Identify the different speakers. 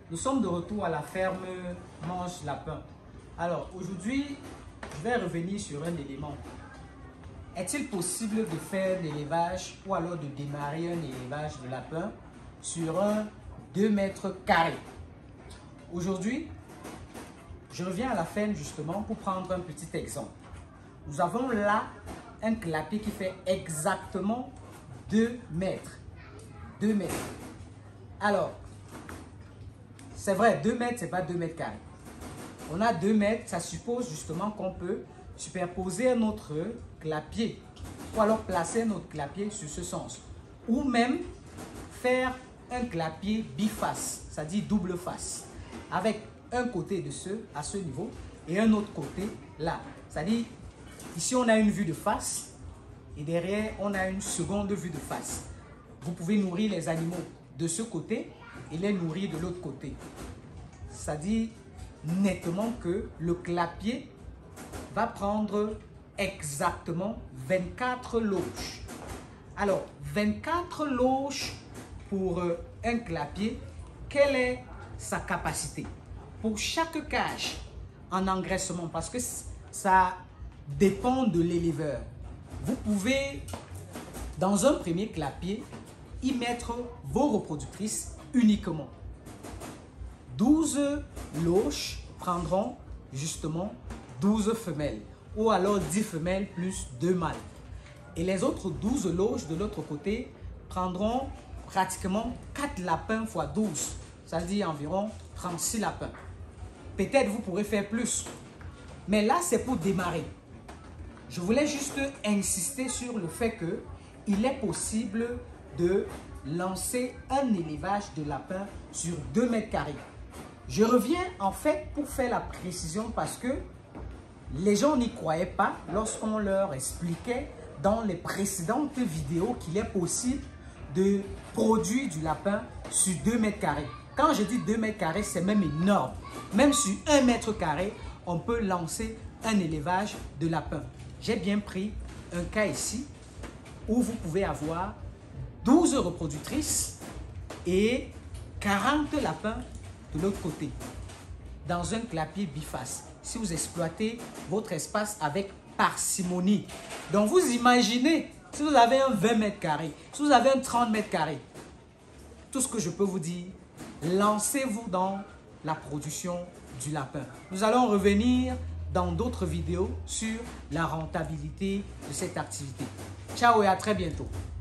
Speaker 1: Nous sommes de retour à la ferme Mange Lapin. Alors aujourd'hui, je vais revenir sur un élément. Est-il possible de faire l'élevage ou alors de démarrer un élevage de lapin sur un 2 mètres carrés? Aujourd'hui, je reviens à la ferme justement pour prendre un petit exemple. Nous avons là un clapier qui fait exactement 2 mètres. 2 mètres. Alors, c'est vrai, 2 mètres, ce n'est pas 2 mètres carrés. On a 2 mètres, ça suppose justement qu'on peut superposer un autre clapier ou alors placer un autre clapier sur ce sens. Ou même faire un clapier biface, c'est-à-dire double face, avec un côté de à ce niveau et un autre côté là. C'est-à-dire, ici on a une vue de face et derrière on a une seconde vue de face. Vous pouvez nourrir les animaux de ce côté et les nourrir de l'autre côté. C'est-à-dire nettement que le clapier va prendre exactement 24 loges. Alors, 24 loges pour un clapier, quelle est sa capacité? Pour chaque cage en engraissement, parce que ça dépend de l'éleveur, vous pouvez, dans un premier clapier, y mettre vos reproductrices uniquement. 12 loges prendront justement 12 femelles ou alors 10 femelles plus 2 mâles. Et les autres 12 loges de l'autre côté prendront pratiquement 4 lapins x 12, c'est-à-dire environ 36 lapins. Peut-être vous pourrez faire plus, mais là c'est pour démarrer. Je voulais juste insister sur le fait qu'il est possible de lancer un élevage de lapins sur 2 mètres carrés. Je reviens en fait pour faire la précision parce que les gens n'y croyaient pas lorsqu'on leur expliquait dans les précédentes vidéos qu'il est possible de produire du lapin sur 2 mètres carrés. Quand je dis 2 mètres carrés, c'est même énorme. Même sur 1 mètre carré, on peut lancer un élevage de lapin. J'ai bien pris un cas ici où vous pouvez avoir 12 reproductrices et 40 lapins de l'autre côté, dans un clapier biface, si vous exploitez votre espace avec parcimonie. Donc vous imaginez, si vous avez un 20 mètres carrés, si vous avez un 30 mètres carrés, tout ce que je peux vous dire, lancez-vous dans la production du lapin. Nous allons revenir dans d'autres vidéos sur la rentabilité de cette activité. Ciao et à très bientôt.